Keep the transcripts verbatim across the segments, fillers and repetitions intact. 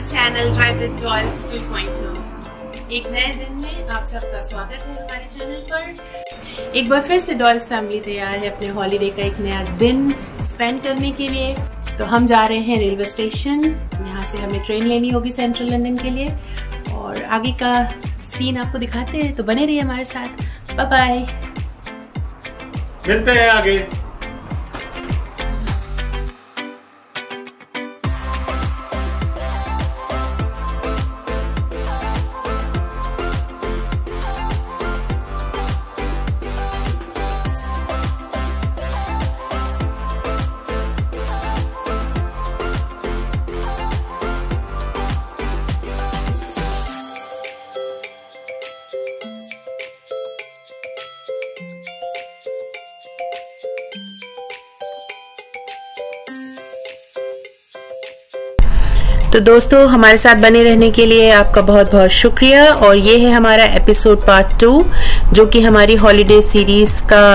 Channel drive with dolls two point o. एक नए दिन में आप सबका स्वागत है हमारे चैनल पर। एक बार फिर से डॉल्स फैमिली तैयार है अपने हॉलीडे का एक नया दिन स्पेंड करने के लिए। तो हम जा रहे हैं रेलवे स्टेशन, यहाँ से हमें ट्रेन लेनी होगी सेंट्रल लंदन के लिए और आगे का सीन आपको दिखाते हैं, तो बने रहिए हमारे साथ। बाय बाय, मिलते हैं आगे। तो दोस्तों, हमारे साथ बने रहने के लिए आपका बहुत बहुत शुक्रिया। और ये है हमारा एपिसोड पार्ट टू, जो कि हमारी हॉलीडे सीरीज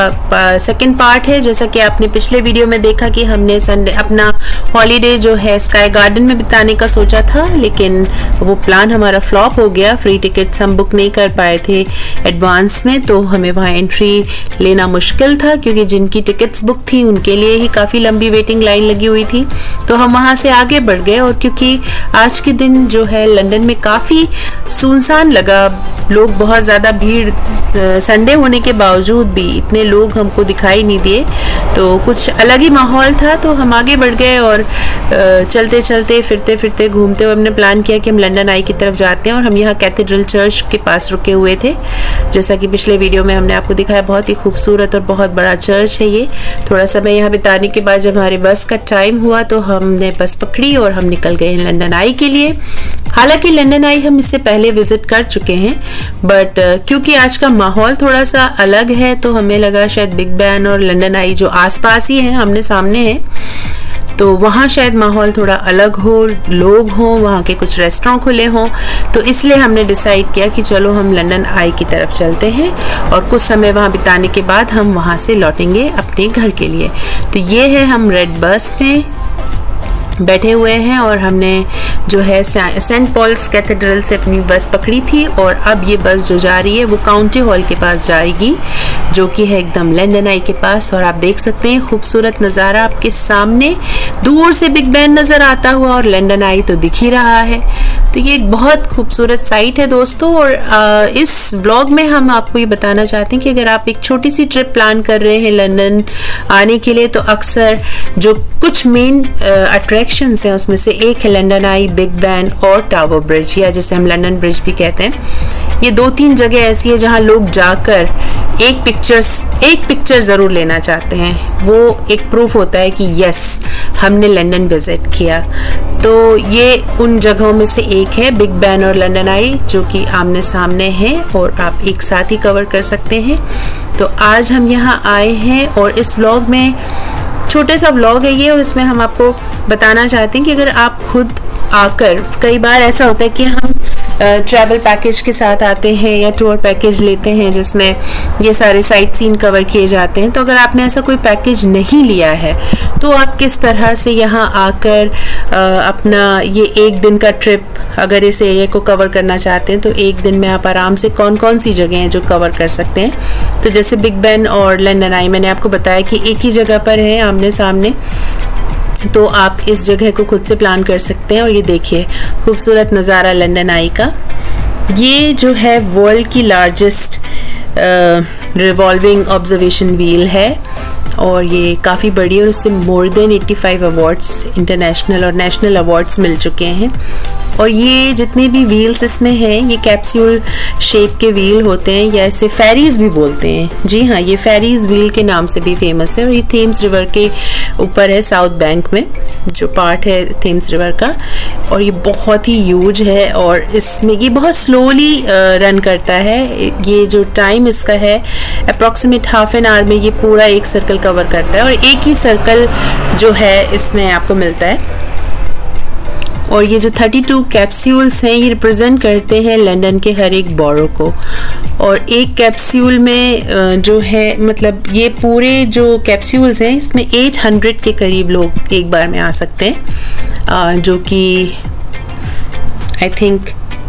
का सेकंड पार्ट है। जैसा कि आपने पिछले वीडियो में देखा कि हमने संडे अपना हॉलीडे जो है स्काई गार्डन में बिताने का सोचा था, लेकिन वो प्लान हमारा फ्लॉप हो गया। फ्री टिकट्स हम बुक नहीं कर पाए थे एडवांस में, तो हमें वहाँ एंट्री लेना मुश्किल था, क्योंकि जिनकी टिकट्स बुक थी उनके लिए ही काफ़ी लंबी वेटिंग लाइन लगी हुई थी। तो हम वहाँ से आगे बढ़ गए, और क्योंकि आज के दिन जो है लंदन में काफ़ी सुनसान लगा, लोग बहुत ज़्यादा भीड़, संडे होने के बावजूद भी इतने लोग हमको दिखाई नहीं दिए, तो कुछ अलग ही माहौल था। तो हम आगे बढ़ गए और चलते चलते फिरते फिरते घूमते हुए हमने प्लान किया कि हम लंदन आई की तरफ जाते हैं। और हम यहाँ कैथेड्रल चर्च के पास रुके हुए थे, जैसा कि पिछले वीडियो में हमने आपको दिखाया। बहुत ही खूबसूरत और बहुत बड़ा चर्च है ये। थोड़ा समय यहाँ बिताने के बाद जब हमारी बस का टाइम हुआ तो हमने बस पकड़ी और हम निकल गए लंदन आई के लिए। हालांकि लंदन आई हम इससे पहले विजिट कर चुके हैं, बट uh, क्योंकि आज का माहौल थोड़ा सा अलग है, तो हमें लगा शायद बिग बैन और लंदन आई जो आसपास ही हैं, हमने सामने है, तो वहाँ शायद माहौल थोड़ा अलग हो, लोग हों, वहाँ के कुछ रेस्टोरेंट खुले हों। तो इसलिए हमने डिसाइड किया कि चलो हम लंदन आई की तरफ चलते हैं और कुछ समय वहाँ बिताने के बाद हम वहाँ से लौटेंगे अपने घर के लिए। तो ये है, हम रेड बस में बैठे हुए हैं और हमने जो है सेंट पॉल्स कैथेड्रल से अपनी बस पकड़ी थी, और अब ये बस जो जा रही है वो काउंटी हॉल के पास जाएगी, जो कि है एकदम लंदन आई के पास। और आप देख सकते हैं खूबसूरत नज़ारा आपके सामने, दूर से बिग बैन नज़र आता हुआ और लंदन आई तो दिख ही रहा है। तो ये एक बहुत खूबसूरत साइट है दोस्तों। और आ, इस व्लॉग में हम आपको ये बताना चाहते हैं कि अगर आप एक छोटी सी ट्रिप प्लान कर रहे हैं लंदन आने के लिए, तो अक्सर जो कुछ मेन अट्रैक्शंस हैं उसमें से एक है लंदन आई, बिग बैन और टावर ब्रिज, या जिसे हम लंदन ब्रिज भी कहते हैं। ये दो तीन जगह ऐसी है जहाँ लोग जाकर एक पिक्चर्स एक पिक्चर ज़रूर लेना चाहते हैं। वो एक प्रूफ होता है कि यस, हमने लंदन विजिट किया। तो ये उन जगहों में से एक है, बिग बैन और लंदन आई, जो कि आमने सामने हैं और आप एक साथ ही कवर कर सकते हैं। तो आज हम यहाँ आए हैं और इस व्लॉग में, छोटे सा व्लॉग है ये, और इसमें हम आपको बताना चाहते हैं कि अगर आप खुद आकर, कई बार ऐसा होता है कि हम ट्रैवल पैकेज के साथ आते हैं या टूर पैकेज लेते हैं जिसमें ये सारे साइट सीन कवर किए जाते हैं, तो अगर आपने ऐसा कोई पैकेज नहीं लिया है तो आप किस तरह से यहाँ आकर आ, अपना ये एक दिन का ट्रिप, अगर इस एरिया को कवर करना चाहते हैं, तो एक दिन में आप आराम से कौन कौन सी जगह हैं जो कवर कर सकते हैं। तो जैसे बिग बैन और लंदन आई मैंने आपको बताया कि एक ही जगह पर है आमने सामने, तो आप इस जगह को खुद से प्लान कर सकते हैं। और ये देखिए खूबसूरत नज़ारा लंदन आई का। ये जो है वर्ल्ड की लार्जेस्ट रिवॉल्विंग ऑब्जर्वेशन व्हील है, और ये काफ़ी बड़ी है, और इससे मोर देन पचासी अवार्ड्स, इंटरनेशनल और नेशनल अवार्ड्स मिल चुके हैं। और ये जितने भी व्हील्स इसमें हैं, ये कैप्सूल शेप के व्हील होते हैं, या इसे फेरीज भी बोलते हैं। जी हाँ, ये फेरीज व्हील के नाम से भी फेमस है, और ये थेम्स रिवर के ऊपर है, साउथ बैंक में जो पार्ट है थेम्स रिवर का। और ये बहुत ही ह्यूज है, और इसमें ये बहुत स्लोली रन करता है। ये जो टाइम इसका है अप्रॉक्सीमेट हाफ एन आवर में ये पूरा एक सर्कल कवर करता है, और एक ही सर्कल जो है इसमें आपको मिलता है। और ये जो बत्तीस कैप्सूल्स हैं ये रिप्रेजेंट करते हैं लंदन के हर एक बॉरो को। और एक कैप्सूल में जो है, मतलब ये पूरे जो कैप्सूल्स हैं इसमें आठ सौ के करीब लोग एक बार में आ सकते हैं, जो कि आई थिंक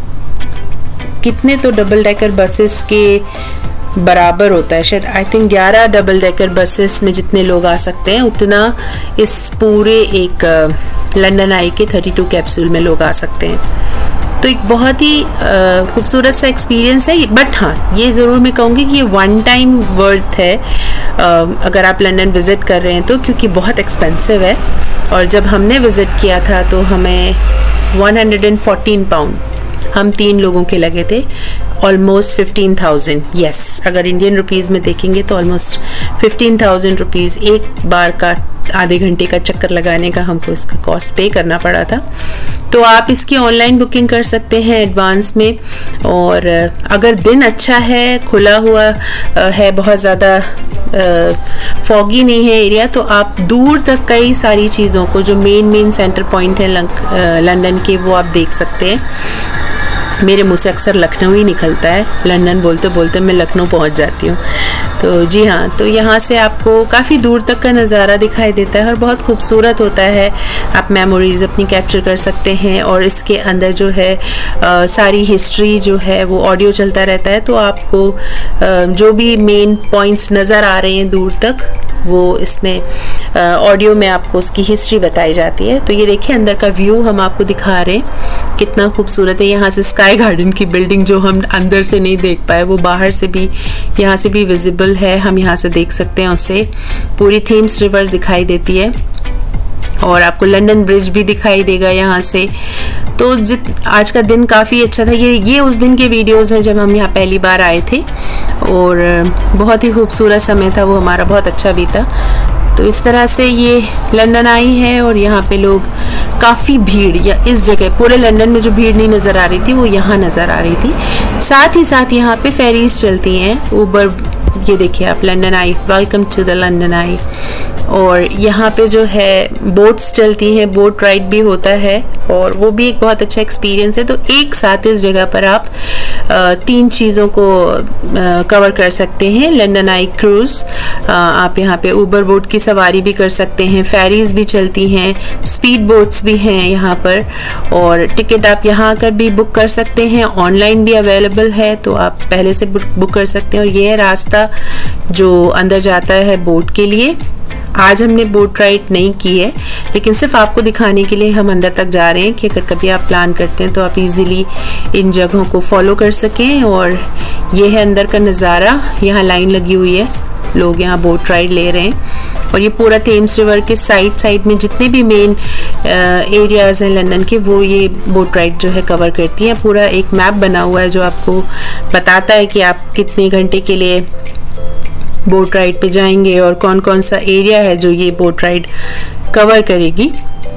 कितने तो डबल डेकर बसेस के बराबर होता है, शायद आई थिंक ग्यारह डबल डेकर बसेस में जितने लोग आ सकते हैं उतना इस पूरे एक लंदन आई के थर्टी टू कैप्सूल में लोग आ सकते हैं। तो एक बहुत ही खूबसूरत सा एक्सपीरियंस है। बट हाँ, ये ज़रूर मैं कहूँगी कि ये वन टाइम वर्थ है uh, अगर आप लंदन विज़िट कर रहे हैं तो, क्योंकि बहुत एक्सपेंसिव है। और जब हमने विज़िट किया था तो हमें वन हंड्रेड फोर्टीन पाउंड हम तीन लोगों के लगे थे, ऑलमोस्ट फिफ्टीन थाउजेंड। यस, अगर इंडियन रुपीज़ में देखेंगे तो ऑलमोस्ट फिफ्टीन थाउजेंड रुपीज़ एक बार का आधे घंटे का चक्कर लगाने का हमको इसका कॉस्ट पे करना पड़ा था। तो आप इसकी ऑनलाइन बुकिंग कर सकते हैं एडवांस में। और अगर दिन अच्छा है, खुला हुआ है, बहुत ज़्यादा फॉगी नहीं है एरिया, तो आप दूर तक कई सारी चीज़ों को जो मेन मेन सेंटर पॉइंट है लंदन के वो आप देख सकते हैं। मेरे मुँह से अक्सर लखनऊ ही निकलता है, लंदन बोलते बोलते मैं लखनऊ पहुंच जाती हूँ। तो जी हाँ, तो यहाँ से आपको काफ़ी दूर तक का नज़ारा दिखाई देता है और बहुत खूबसूरत होता है। आप मेमोरीज अपनी कैप्चर कर सकते हैं। और इसके अंदर जो है आ, सारी हिस्ट्री जो है वो ऑडियो चलता रहता है, तो आपको आ, जो भी मेन पॉइंट्स नज़र आ रहे हैं दूर तक, वो इसमें ऑडियो में आपको उसकी हिस्ट्री बताई जाती है। तो ये देखिए अंदर का व्यू हम आपको दिखा रहे हैं, कितना खूबसूरत है। यहाँ से स्काई गार्डन की बिल्डिंग जो हम अंदर से नहीं देख पाए वो बाहर से भी, यहाँ से भी विजिबल है, हम यहाँ से देख सकते हैं उसे। पूरी थेम्स रिवर दिखाई देती है और आपको लंदन ब्रिज भी दिखाई देगा यहाँ से। तो जित आज का दिन काफ़ी अच्छा था। ये ये उस दिन के वीडियोस हैं जब हम यहाँ पहली बार आए थे और बहुत ही खूबसूरत समय था वो हमारा, बहुत अच्छा बीता। तो इस तरह से ये लंदन आई है और यहाँ पे लोग काफ़ी भीड़, या इस जगह पूरे लंदन में जो भीड़ नहीं नज़र आ रही थी वो यहाँ नज़र आ रही थी। साथ ही साथ यहाँ पे फेरीज चलती हैं, ऊबर, ये देखिए आप, London Eye, welcome to the London Eye. और यहाँ पे जो है बोट्स चलती हैं, बोट राइड भी होता है और वो भी एक बहुत अच्छा एक्सपीरियंस है। तो एक साथ इस जगह पर आप आ, तीन चीज़ों को आ, कवर कर सकते हैं। लंदन आई क्रूज़, आप यहाँ पे ऊबर बोट की सवारी भी कर सकते हैं, फेरीज भी चलती हैं, स्पीड बोट्स भी हैं यहाँ पर। और टिकट आप यहाँ आकर भी बुक कर सकते हैं, ऑनलाइन भी अवेलेबल है, तो आप पहले से बुक कर सकते हैं। और ये है रास्ता जो अंदर जाता है बोट के लिए। आज हमने बोट राइड नहीं की है, लेकिन सिर्फ आपको दिखाने के लिए हम अंदर तक जा रहे हैं कि अगर कभी आप प्लान करते हैं तो आप इजीली इन जगहों को फॉलो कर सकें। और ये है अंदर का नज़ारा, यहाँ लाइन लगी हुई है, लोग यहाँ बोट राइड ले रहे हैं। और ये पूरा थेम्स रिवर के साइड साइड में जितने भी मेन एरियाज़ हैं लंदन के, वो ये बोट राइड जो है कवर करती हैं। पूरा एक मैप बना हुआ है जो आपको बताता है कि आप कितने घंटे के लिए बोट राइड पे जाएंगे और कौन कौन सा एरिया है जो ये बोट राइड कवर करेगी।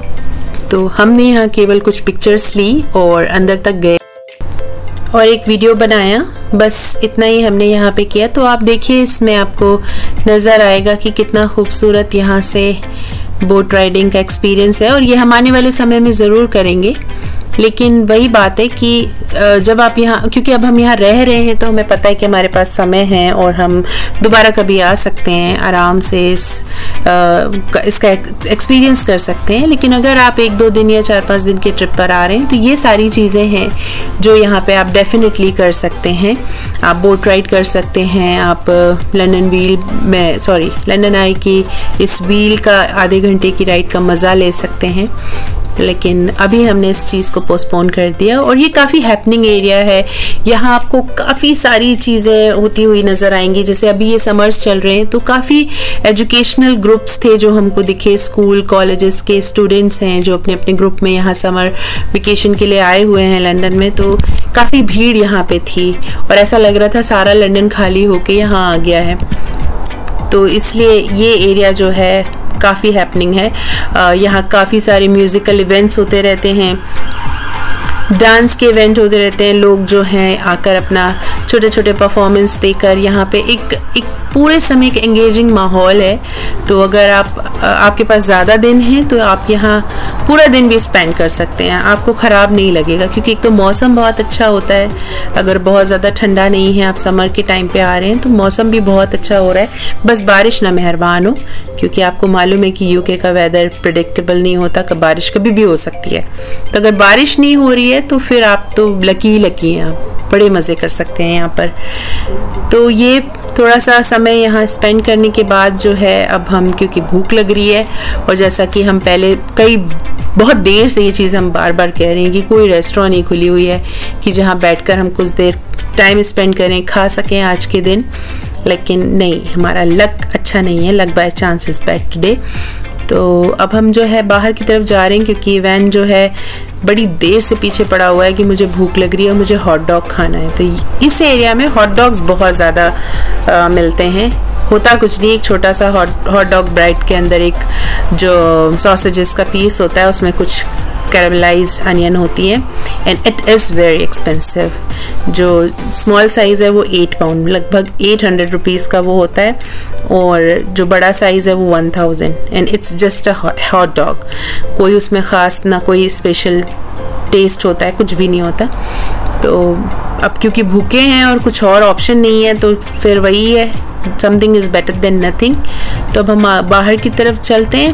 तो हमने यहाँ केवल कुछ पिक्चर्स ली और अंदर तक गए और एक वीडियो बनाया, बस इतना ही हमने यहाँ पे किया। तो आप देखिए इसमें आपको नज़र आएगा कि कितना खूबसूरत यहाँ से बोट राइडिंग का एक्सपीरियंस है। और ये हम आने वाले समय में ज़रूर करेंगे, लेकिन वही बात है कि जब आप यहाँ, क्योंकि अब हम यहाँ रह रहे हैं तो हमें पता है कि हमारे पास समय है और हम दोबारा कभी आ सकते हैं, आराम से इस आ, इसका एक्सपीरियंस कर सकते हैं। लेकिन अगर आप एक दो दिन या चार पांच दिन के ट्रिप पर आ रहे हैं तो ये सारी चीज़ें हैं जो यहाँ पे आप डेफिनेटली कर सकते हैं। आप बोट राइड कर सकते हैं, आप लंदन व्हील में सॉरी लंदन आई की इस व्हील का आधे घंटे की राइड का मज़ा ले सकते हैं। लेकिन अभी हमने इस चीज़ को पोस्टपोन कर दिया। और ये काफ़ी हैपनिंग एरिया है, यहाँ आपको काफ़ी सारी चीज़ें होती हुई नज़र आएंगी। जैसे अभी ये समर्स चल रहे हैं तो काफ़ी एजुकेशनल ग्रुप्स थे जो हमको दिखे, स्कूल कॉलेजेस के स्टूडेंट्स हैं जो अपने अपने ग्रुप में यहाँ समर वेकेशन के लिए आए हुए हैं लंदन में। तो काफ़ी भीड़ यहाँ पे थी और ऐसा लग रहा था सारा लंदन खाली होके यहाँ आ गया है। तो इसलिए ये एरिया जो है काफ़ी हैपनिंग है। यहाँ काफ़ी सारे म्यूज़िकल इवेंट्स होते रहते हैं, डांस के इवेंट होते रहते हैं। लोग जो हैं आकर अपना छोटे छोटे परफॉर्मेंस देकर यहाँ पे एक एक पूरे समय एक एंगेजिंग माहौल है। तो अगर आप आपके पास ज़्यादा दिन हैं तो आप यहाँ पूरा दिन भी स्पेंड कर सकते हैं, आपको ख़राब नहीं लगेगा, क्योंकि एक तो मौसम बहुत अच्छा होता है। अगर बहुत ज़्यादा ठंडा नहीं है, आप समर के टाइम पे आ रहे हैं, तो मौसम भी बहुत अच्छा हो रहा है। बस बारिश ना मेहरबान हो, क्योंकि आपको मालूम है कि यूके का वेदर प्रेडिक्टेबल नहीं होता, कब बारिश कभी भी हो सकती है। तो अगर बारिश नहीं हो रही है तो फिर आप तो लकी लकी हैं, आप बड़े मज़े कर सकते हैं यहाँ पर। तो ये थोड़ा सा समय यहाँ स्पेंड करने के बाद जो है, अब हम, क्योंकि भूख लग रही है, और जैसा कि हम पहले कई बहुत देर से ये चीज़ हम बार बार कह रहे हैं कि कोई रेस्टोरेंट नहीं खुली हुई है कि जहाँ बैठकर हम कुछ देर टाइम स्पेंड करें, खा सकें आज के दिन। लेकिन नहीं, हमारा लक अच्छा नहीं है, luck by chance is bad today. तो अब हम जो है बाहर की तरफ जा रहे हैं, क्योंकि वैन जो है बड़ी देर से पीछे पड़ा हुआ है कि मुझे भूख लग रही है और मुझे हॉट डॉग खाना है। तो इस एरिया में हॉट डॉग्स बहुत ज़्यादा मिलते हैं। होता कुछ नहीं, एक छोटा सा हॉट हॉट डॉग ब्राइट के अंदर एक जो सॉसेजेस का पीस होता है, उसमें कुछ कैरामलाइज्ड अनियन होती है, and it is very expensive. जो स्मॉल साइज़ है वो एट पाउंड, लगभग एट हंड्रेड रुपीज़ का वो होता है, और जो बड़ा साइज़ है वो one thousand, and it's just a hot dog. कोई उसमें ख़ास ना कोई स्पेशल टेस्ट होता है, कुछ भी नहीं होता। तो अब क्योंकि भूखे हैं और कुछ और ऑप्शन नहीं है, तो फिर वही है, something is better than nothing. तो अब हम बाहर की तरफ चलते हैं,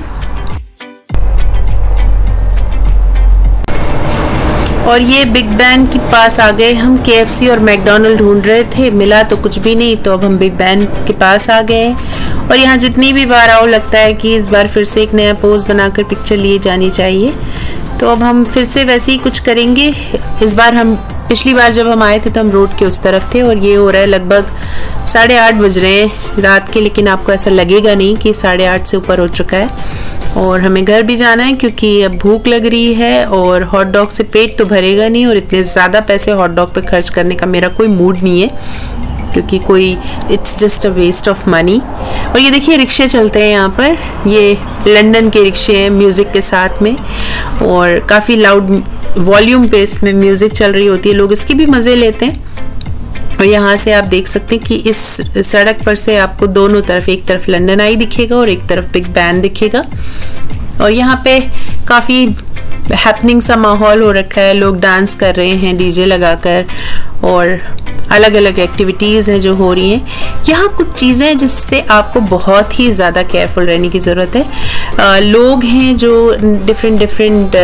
और ये बिग बैन के पास आ गए हम। केएफसी और मैकडोनल्ड ढूंढ रहे थे, मिला तो कुछ भी नहीं, तो अब हम बिग बैन के पास आ गए। और यहाँ जितनी भी बार आओ, लगता है कि इस बार फिर से एक नया पोज बनाकर पिक्चर लिए जानी चाहिए। तो अब हम फिर से वैसे ही कुछ करेंगे। इस बार हम, पिछली बार जब हम आए थे तो हम रोड के उस तरफ थे, और ये हो रहा है लगभग साढ़े आठ बज रहे हैं रात के, लेकिन आपको ऐसा लगेगा नहीं कि साढ़े आठ से ऊपर हो चुका है। और हमें घर भी जाना है, क्योंकि अब भूख लग रही है, और हॉट डॉग से पेट तो भरेगा नहीं, और इतने ज़्यादा पैसे हॉट डॉग पे खर्च करने का मेरा कोई मूड नहीं है, क्योंकि कोई it's just a waste of money. और ये देखिए रिक्शे चलते हैं यहाँ पर, ये लंदन के रिक्शे हैं म्यूज़िक के साथ में, और काफ़ी लाउड वॉल्यूम पे इसमें म्यूज़िक चल रही होती है, लोग इसके भी मज़े लेते हैं। और यहाँ से आप देख सकते हैं कि इस सड़क पर से आपको दोनों तरफ, एक तरफ लंदन आई दिखेगा और एक तरफ बिग बैन दिखेगा। और यहाँ पे काफ़ी हैपनिंग सा माहौल हो रखा है, लोग डांस कर रहे हैं डीजे लगाकर, और अलग अलग एक्टिविटीज़ हैं जो हो रही हैं। यहाँ कुछ चीज़ें जिससे आपको बहुत ही ज़्यादा केयरफुल रहने की ज़रूरत है। आ, लोग हैं जो डिफरेंट डिफरेंट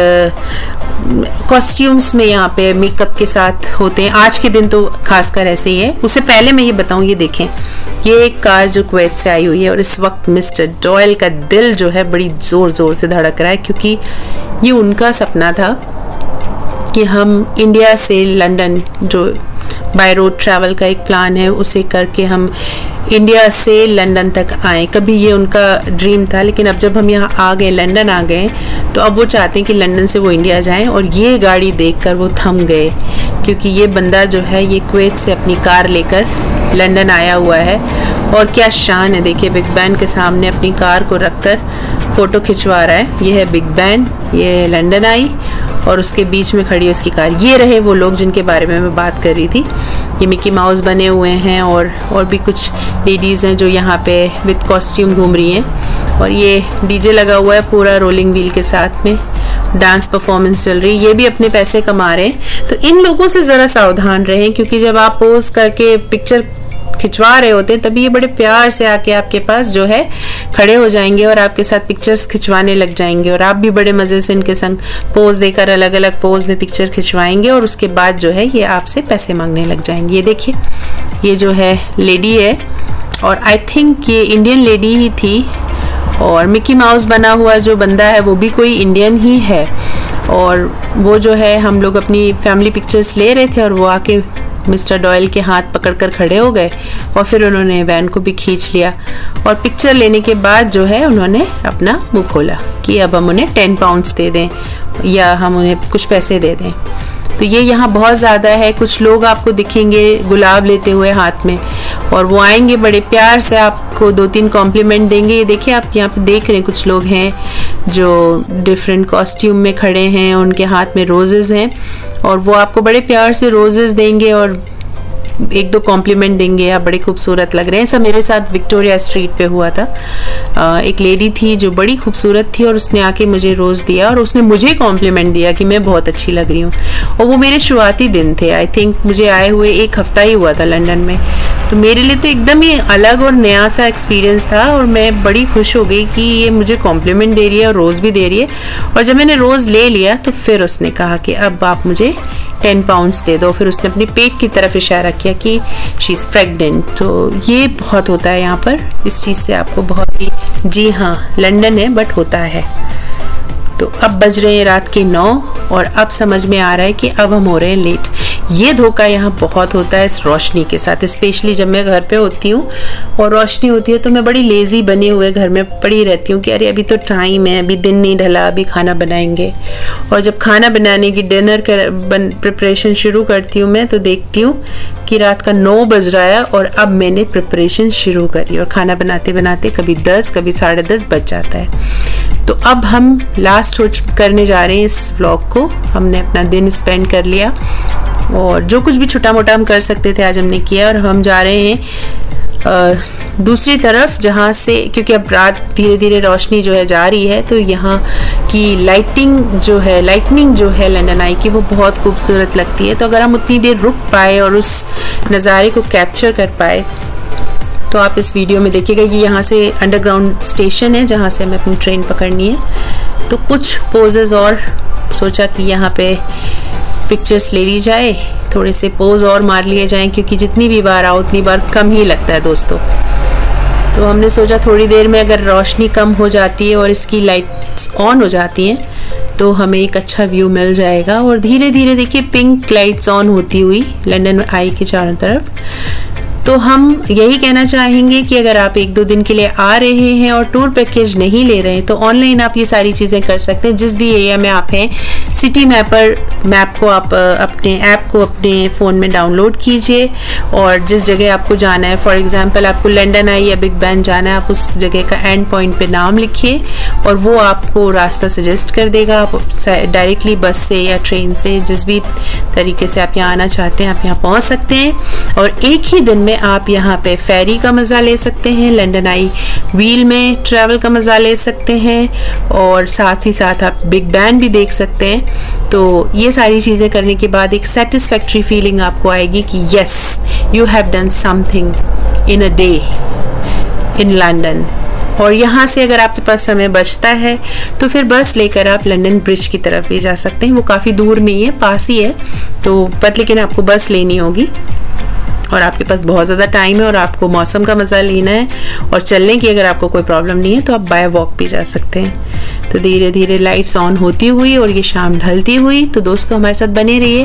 कॉस्ट्यूम्स में यहाँ पे मेकअप के साथ होते हैं। आज के दिन तो खासकर ऐसे ही है। उससे पहले मैं ये बताऊँ, ये देखें, ये एक कार जो कुवैत से आई हुई है, और इस वक्त मिस्टर डॉयल का दिल जो है बड़ी ज़ोर ज़ोर से धड़क रहा है, क्योंकि ये उनका सपना था कि हम इंडिया से लंदन, जो बाय रोड ट्रैवल का एक प्लान है, उसे करके हम इंडिया से लंदन तक आए। कभी ये उनका ड्रीम था, लेकिन अब जब हम यहाँ आ गए, लंदन आ गए, तो अब वो चाहते हैं कि लंदन से वो इंडिया जाएं। और ये गाड़ी देखकर वो थम गए, क्योंकि ये बंदा जो है ये कुवैत से अपनी कार लेकर लंदन आया हुआ है। और क्या शान है, देखिए बिग बैन के सामने अपनी कार को रखकर फ़ोटो खिंचवा रहा है। ये है बिग बैन, ये लंदन आई, और उसके बीच में खड़ी है उसकी कार। ये रहे वो लोग जिनके बारे में मैं बात कर रही थी। ये मिकी माउस बने हुए हैं, और और भी कुछ लेडीज़ हैं जो यहाँ पे विद कॉस्ट्यूम घूम रही हैं। और ये डीजे लगा हुआ है पूरा रोलिंग व्हील के साथ में, डांस परफॉर्मेंस चल रही है। ये भी अपने पैसे कमा रहे हैं। तो इन लोगों से ज़रा सावधान रहें, क्योंकि जब आप पोज करके पिक्चर खिंचवा रहे होते हैं, तभी ये बड़े प्यार से आके आपके पास जो है खड़े हो जाएंगे और आपके साथ पिक्चर्स खिंचवाने लग जाएंगे, और आप भी बड़े मज़े से इनके संग पोज देकर अलग अलग पोज में पिक्चर खिंचवाएंगे, और उसके बाद जो है ये आपसे पैसे मांगने लग जाएंगे। ये देखिए, ये जो है लेडी है, और आई थिंक ये इंडियन लेडी ही थी, और मिकी माउस बना हुआ जो बंदा है वो भी कोई इंडियन ही है। और वो जो है, हम लोग अपनी फैमिली पिक्चर्स ले रहे थे, और वो आके मिस्टर डॉयल के हाथ पकड़कर खड़े हो गए, और फिर उन्होंने वैन को भी खींच लिया। और पिक्चर लेने के बाद जो है उन्होंने अपना मुंह खोला कि अब हम उन्हें टेन पाउंड्स दे दें, या हम उन्हें कुछ पैसे दे दें। तो ये यहाँ बहुत ज़्यादा है। कुछ लोग आपको दिखेंगे गुलाब लेते हुए हाथ में, और वो आएंगे बड़े प्यार से आपको दो तीन कॉम्प्लीमेंट देंगे। ये देखिए, आप यहाँ पे देख रहे हैं कुछ लोग हैं जो डिफरेंट कॉस्ट्यूम में खड़े हैं, उनके हाथ में रोजेज़ हैं, और वो आपको बड़े प्यार से रोजेज़ देंगे और एक दो कॉम्प्लीमेंट देंगे, आप बड़े खूबसूरत लग रहे हैं। ऐसा मेरे साथ विक्टोरिया स्ट्रीट पे हुआ था। आ, एक लेडी थी जो बड़ी खूबसूरत थी और उसने आके मुझे रोज़ दिया और उसने मुझे कॉम्प्लीमेंट दिया कि मैं बहुत अच्छी लग रही हूँ। और वो मेरे शुरुआती दिन थे, आई थिंक मुझे आए हुए एक हफ्ता ही हुआ था लंदन में। तो मेरे लिए तो एकदम ही अलग और नया सा एक्सपीरियंस था और मैं बड़ी खुश हो गई कि ये मुझे कॉम्प्लीमेंट दे रही है और रोज़ भी दे रही है। और जब मैंने रोज़ ले लिया तो फिर उसने कहा कि अब आप मुझे टेन पाउंड्स दे दो। फिर उसने अपने पेट की तरफ इशारा किया कि शी इज़ प्रेग्नेंट। तो ये बहुत होता है यहाँ पर, इस चीज़ से आपको बहुत ही, जी हाँ लंदन है बट होता है। तो अब बज रहे हैं रात के नौ और अब समझ में आ रहा है कि अब हम हो रहे हैं लेट। ये धोखा यहाँ बहुत होता है इस रोशनी के साथ, स्पेशली जब मैं घर पे होती हूँ और रोशनी होती है तो मैं बड़ी लेज़ी बने हुए घर में पड़ी रहती हूँ कि अरे अभी तो टाइम है, अभी दिन नहीं ढला, अभी खाना बनाएंगे। और जब खाना बनाने की डिनर कर प्रिपरेशन शुरू करती हूँ मैं तो देखती हूँ कि रात का नौ बज रहा है और अब मैंने प्रिपरेशन शुरू करी और खाना बनाते बनाते कभी दस कभी साढ़े दस बज जाता है। तो अब हम लास्ट हो करने जा रहे हैं इस व्लॉग को। हमने अपना दिन स्पेंड कर लिया और जो कुछ भी छोटा मोटा हम कर सकते थे आज हमने किया और हम जा रहे हैं आ, दूसरी तरफ जहाँ से, क्योंकि अब रात धीरे धीरे रोशनी जो है जा रही है तो यहाँ की लाइटिंग जो है लाइटनिंग जो है लंदन आई की वो बहुत खूबसूरत लगती है। तो अगर हम उतनी देर रुक पाए और उस नज़ारे को कैप्चर कर पाए तो आप इस वीडियो में देखिएगा कि यहाँ से अंडरग्राउंड स्टेशन है जहाँ से हमें अपनी ट्रेन पकड़नी है। तो कुछ पोजेस और सोचा कि यहाँ पे पिक्चर्स ले ली जाए, थोड़े से पोज और मार लिए जाएं क्योंकि जितनी भी बार आओ उतनी बार कम ही लगता है दोस्तों। तो हमने सोचा थोड़ी देर में अगर रोशनी कम हो जाती है और इसकी लाइट्स ऑन हो जाती हैं तो हमें एक अच्छा व्यू मिल जाएगा। और धीरे धीरे देखिए पिंक लाइट्स ऑन होती हुई लंदन आई के चारों तरफ। तो हम यही कहना चाहेंगे कि अगर आप एक दो दिन के लिए आ रहे हैं और टूर पैकेज नहीं ले रहे हैं तो ऑनलाइन आप ये सारी चीज़ें कर सकते हैं। जिस भी एरिया में आप हैं, सिटी मैपर मैप को आप अपने ऐप को अपने फ़ोन में डाउनलोड कीजिए और जिस जगह आपको जाना है, फॉर एग्जांपल आपको लंदन आई या बिग बैन जाना है, आप उस जगह का एंड पॉइंट पे नाम लिखिए और वो आपको रास्ता सजेस्ट कर देगा। आप डायरेक्टली बस से या ट्रेन से जिस भी तरीके से आप यहाँ आना चाहते हैं आप यहाँ पहुँच सकते हैं। और एक ही दिन में आप यहाँ पे फेरी का मज़ा ले सकते हैं, लंदन आई व्हील में ट्रैवल का मज़ा ले सकते हैं और साथ ही साथ आप बिग बैन भी देख सकते हैं। तो ये सारी चीज़ें करने के बाद एक सेटिस्फैक्ट्री फीलिंग आपको आएगी कि yes you have done something in a day in London. और यहाँ से अगर आपके पास समय बचता है तो फिर बस लेकर आप लंदन ब्रिज की तरफ भी जा सकते हैं। वो काफ़ी दूर नहीं है, पास ही है तो बट लेकिन आपको बस लेनी होगी और आपके पास बहुत ज़्यादा टाइम है और आपको मौसम का मज़ा लेना है और चलने की अगर आपको कोई प्रॉब्लम नहीं है तो आप बाय वॉक भी जा सकते हैं। तो धीरे धीरे लाइट्स ऑन होती हुई और ये शाम ढलती हुई, तो दोस्तों हमारे साथ बने रहिए।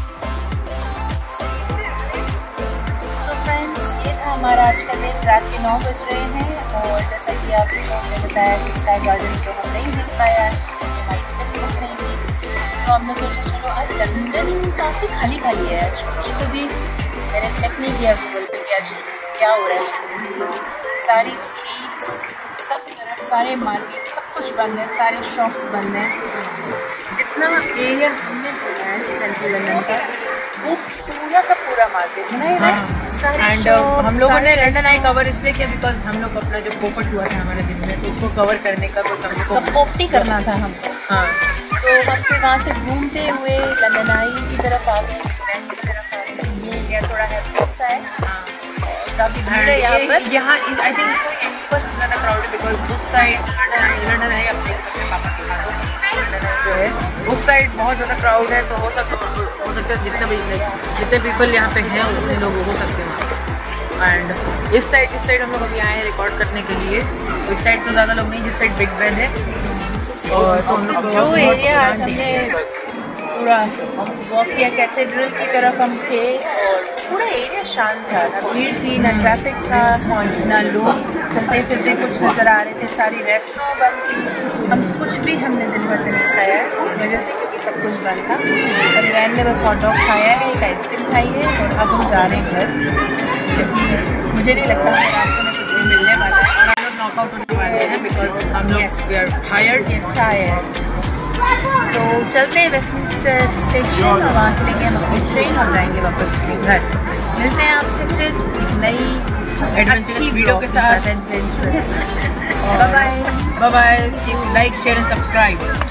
सो फ्रेंड्स, ये था हमारा आज का दिन। रात के नौ बज रहे हैं और जैसा कि आपको हमने बताया कि स्काई गार्डन तो हम नहीं देख पाया, हमारी टिकट नहीं थी, तो हमने सोचा चलो आज लंदन काफ़ी खाली खाली है। खुद भी मैंने चेक नहीं किया गूगल पे कि आज क्या हो रहा है। सारी स्ट्रीट्स, सब तरफ सारे मार्केट सब कुछ बंद है, सारे शॉप्स बंद हैं। जितना एरिया हमने बोला है सेंट्रल लंदन का वो पूरा का पूरा मार्केट है ना। एंड हम लोगों ने लंदन आई कवर इसलिए किया बिकॉज हम लोग अपना जो पोपट हुआ था हमारे दिन में तो उसको कवर करने का कुछ हमको पोपटी करना था हमको। हाँ, तो हम फिर वहाँ से घूमते हुए लंदन आई की तरफ आ गए, बैंक की तरफ आ गए। ये थोड़ा है सा है, काफ़ी भीड़ है यहाँ पर। यहाँ आई थिंक बहुत ज़्यादा क्राउड है बिकॉज उस साइड लंदन है अपने पापा के पास जो है उस साइड बहुत ज़्यादा क्राउड है। तो हो सकता हो सकता है जितने भी जितने पीपल यहाँ पे हैं उतने लोग हो सकते हैं। एंड इस साइड इस साइड हम लोग अभी आए हैं रिकॉर्ड करने के लिए। तो इस साइड तो ज़्यादा लोग नहीं, जिस साइड बिग बैन है। और तो हम लोग जो एरिया आज हमने पूरा वॉक किया कैथेड्रल की तरफ हम थे और पूरा एरिया शांत था, ना भीड़ थी, ना ट्रैफिक था, ना लोग चलते फिरते कुछ नज़र आ रहे थे। सारी रेस्टोरेंट बंद थी, हम कुछ भी हमने दिन भर से नहीं खाया है इस वजह से क्योंकि सब कुछ बंद था। और वैन ने बस हॉट डॉग खाया है, एक आइसक्रीम खाई है और अब हम जा रहे हैं घर क्योंकि मुझे नहीं लगता कि रास्ते में कुछ भी मिलने वाला है। और हम लोग नॉकआउट होने वाले हैं बिकॉज हम लोग वी आर टायर्ड। अच्छा है, तो चलते हैं वेस्टमिंस्टर स्टेशन और वहाँ से लेके हम अपनी ट्रेन और जाएंगे वापस घर। मिलते हैं आपसे फिर नई एडवेंचरस वीडियो के साथ। Adventurous. Bye bye, see you, like share and subscribe.